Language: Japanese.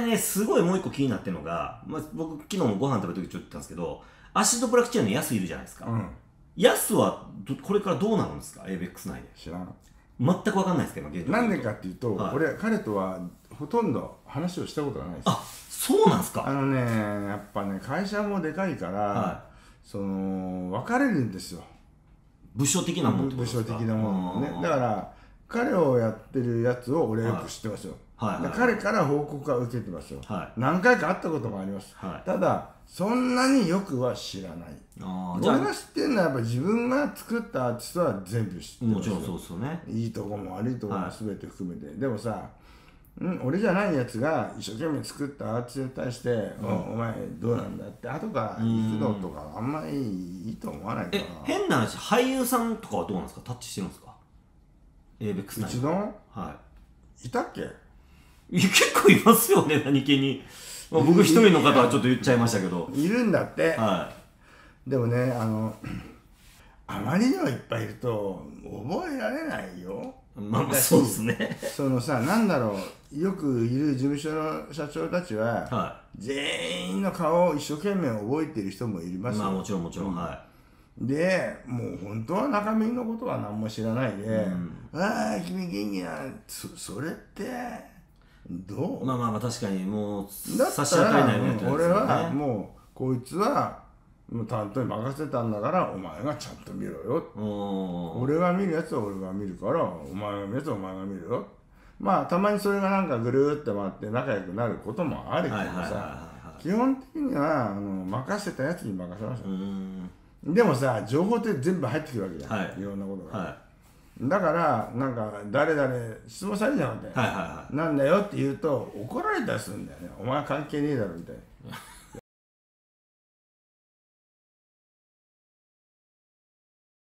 ね、すごいもう一個気になってるのが、僕昨日もご飯食べた時ちょっと言ったんですけど、アシッドブラックチェーンのヤスいるじゃないですか。ヤスはこれからどうなるんですか、ABEX 内で。 知らん。 全く分かんないですけど、現状。 なんでかっていうと、彼とはほとんど話をしたことがないです。 あ、そうなんですか。 やっぱね、会社もでかいから、分かれるんですよ。 部署的なもの部署的なものね。だから彼をやってるやつを俺はよく知ってますよ。彼から報告は受けてますよ。何回か会ったこともあります。ただそんなによくは知らない。俺が知ってるのはやっぱ自分が作ったアーティストは全部知ってますよ。 もちろんそうですよね。 いいとこも悪いとこも全て含めて。でもさ、俺じゃないやつが一生懸命作ったアーティストに対して「お前どうなんだ」って後から行くのとかあんまりいいと思わないから。 変な話、俳優さんとかはどうなんですか、タッチしてるんですか、ABEX 内。 うちのいたっけ。 結構いますよね、何気に。僕一人の方はちょっと言っちゃいましたけど。 いるんだって。でもね、あまりにもいっぱいいると覚えられないよ。 そうですね。 そのさ、なんだろう、よくいる事務所の社長たちは、全員の顔を一生懸命覚えてる人もいますよ。 もちろんもちろん。 で、もう本当は中身のことは何も知らないで「ああ君元気な」それってどう？ 確かにもう差し当たりないよね。俺はもうこいつはもう担当に任せたんだからお前がちゃんと見ろよ。俺が見るやつは俺が見るからお前が見るやつはお前が見るよ。たまにそれがなんかぐるーって回って仲良くなることもあるけどさ、基本的には任せたやつに任せましょう。でもさ、情報って全部入ってくるわけじゃん、いろんなことが。だからなんか誰々質問されるじゃんって、なんだよって言うと怒られたりするんだよね。お前は関係ねえだろみたいな。